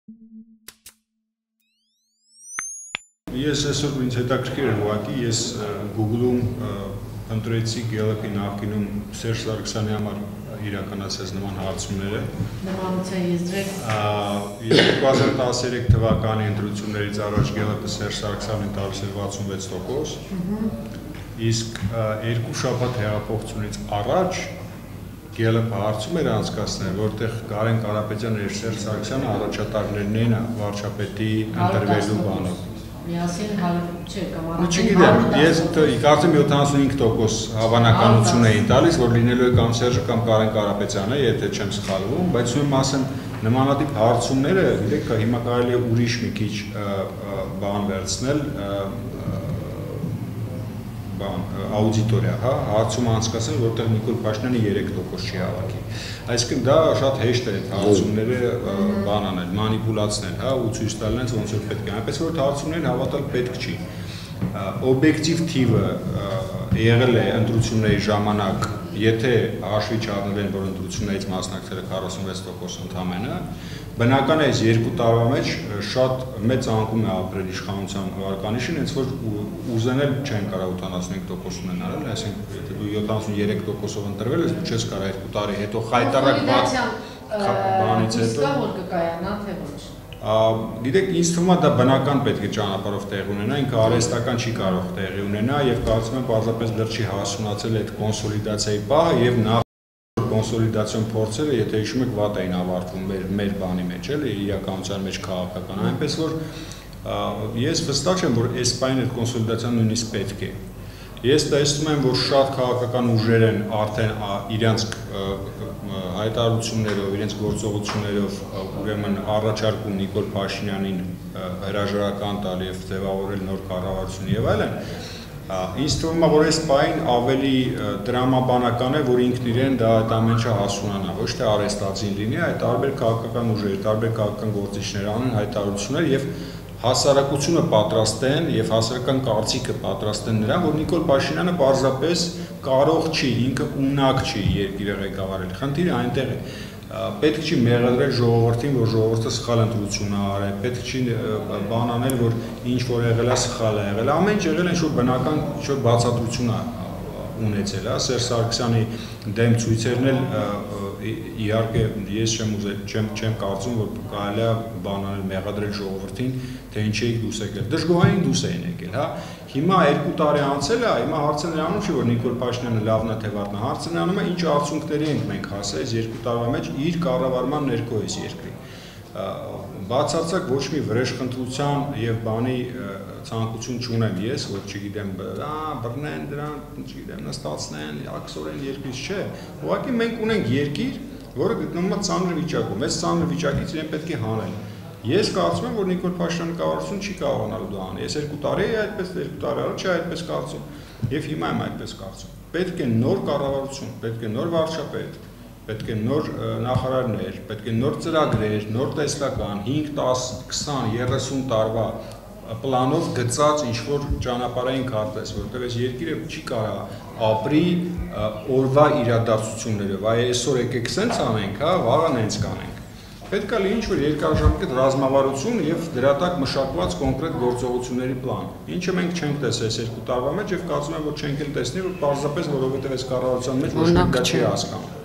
Ես այսօր ինձ հետաքրքիր էր ուղղակի, ես Google-ում ընտրեցի GLP-ի նախկինում Սերժ Սարգսյանի համար իրականացած նման հարցումները։ Նմանության եզրեր։ 2013 թվականի ընտրություններից առաջ GLP-ը Սերժ Սարգսյանին տալիս էր 66%, իսկ երկու շաբաթ հեղափոխությունից առաջ GLP-ը հարցում էր անցկացնել, որտեղ Կարեն Կարապետյանը եւ Սերժ Սարգսյանը առաջատարներն են վարչապետի ընտրվելու բանով։ Միասին չէ կամ Չգիտեմ, ես կարծեմ 75% հավանականություն էին տալիս, որ լինելու է կամ Սերժը կամ Կարեն Կարապետյանը, եթե չեմ սխալվում, բայց ում ասեմ նմանատիպ հարցումները, գիտեք, հիմա կարելի է ուրիշ մի քիչ բան վերցնել, աուդիտորիա, հա, հարցում անցկացնել, որտեղ Նիկոլ Փաշինյանը 3% չի հավաքի։ Այսինքն դա շատ հեշտ է այդ հարցումները բան անել, մանիպուլացնել, հա, ու ցույց տալ նրանց ոնց որ պետք է։ Այնպես որ հարցումներին հավատալ պետք չի։ Օբյեկտիվ թիվը եղել է ընտրությունների ժամանակ, եթե հաշվի չառնվեն, որ ընտրություններից մասնակցել է 46% ընդամենը, բնական է այս երկու տարվա մեջ շատ մեծ անկում է ապրել իշխանության վարկանիշին, հենց որ ուզեն էլ չեն կարող 85% ունենալ, այսինքն եթե դու 73%-ով ընտրվել ես, դու չես կարող 2 տարի հետո խայտարակ բանից հետո որ կկայանա թե ոչ։ Գիտեք, ինձ թվում է դա բնական պետք է ճանապարհով տեղ ունենա, ինքը արհեստական չի կարող տեղի ունենա եւ կարծում եմ պարզապես դեռ չի հասունացել այդ կոնսոլիդացիայի պահը եւ նախ կոնսոլիդացիոն փորձերը, եթե հիշում եք, վատ էին ավարտվում մեր բանի մեջ, էլի իրականության մեջ քաղաքական, այնպես որ ես վստահ եմ, որ այս բանը այդ կոնսոլիդացիան նույնիսկ պետք է։ Ես տեսնում եմ, որ շատ քաղաքական ուժեր են արդեն իրենց հայտարարություններով, իրենց գործողություններով ուրեմն առաջարկում Նիկոլ Փաշինյանին հրաժարական տալ եւ ձևավորել նոր կառավարություն եւ այլն։ Ինձ թվում է, որ այս բանը ավելի տրամաբանական է, որ ինքն իրեն դա այդ ամենը հասունանա, ոչ թե արհեստացին լինի, այդ տարբեր քաղաքական ուժեր, տարբեր քաղաքական գործիչներ անեն հայտարարություններ եւ հասարակությունը պատրաստեն եւ հասարակական կարծիքը պատրաստեն նրան, որ Նիկոլ Փաշինյանը պարզապես կարող չի, ինքը ունակ չի երկիրը ղեկավարել։ Խնդիրը այնտեղ է։ Պետք չի մեղադրել ժողովրդին, որ ժողովուրդը սխալ ընտրություն է արել, պետք չի բան անել, որ ինչ որ եղել է սխալ է եղել։ Ամեն ինչ եղել է ինչ որ բնական, ինչ որ բացատրություն է ունեցել, հա, Սերժ Սարգսյանի դեմ ցույցերն էլ իհարկե ես չեմ կարծում, որ կարելի է բան անել մեղադրել ժողովրդին, թե ինչ եք դուս եկել։ Դժգոհային դուս էին եկել, հա։ Հիմա 2 տարի անցել է, հիմա հարցը նրանում չի, որ Նիկոլ Փաշինյանը լավն է թե վատն է, հարցը նրանում է ինչ արդյունքների ենք մենք հասել այս 2 տարվա մեջ իր կառավարման ներքո այս երկրի։ Բացարձակ ոչ մի վրեժխնդրության եւ բանի ցանկություն չունեմ ես, որ չգիտեմ, բռնեն դրան, չգիտեմ, նստացնեն, աքսորեն երկրից չէ։ Ուղղակի մենք ունենք երկիր, որը գտնվում է ծանր վիճակում։ Այս ծանր վիճակից իրեն պետք է հանել։ Ես կարծում եմ, որ Նիկոլ Փաշինյանը կառավարություն չի կարողանալու դա անել։ Ես 2 տարի է այդպես, 2 տարի առաջ է այդպես կարծում, եւ հիմա եմ այդպես կարծում։ Պետք է նոր կառավարություն, պետք է նոր վարչապետ, պետք է նոր նախարարներ, պետք է նոր ծրագրեր, նոր տեսլական, 5, 10, 20, 30 տարվա պլանով գծած ինչ-որ ճանապարհային քարտեզ, որտեղ այս երկիրը չի կարող ապրի օրվա իրադարձություններով, այ այսօր եկեք սենց անենք, հա, վաղը նենց կանենք։ Պետք է լինի ինչ-որ երկարաժամկետ ռազմավարություն եւ դրա տակ մշակված կոնկրետ գործողությունների պլան, ինչը մենք չենք տեսել այս 2 տարվա մեջ եւ կարծում եմ, որ չենք էլ տեսնի, որ պարզապես որովհետեւ այս կառավարության մեջ ոչ մի դա չի հասկանում։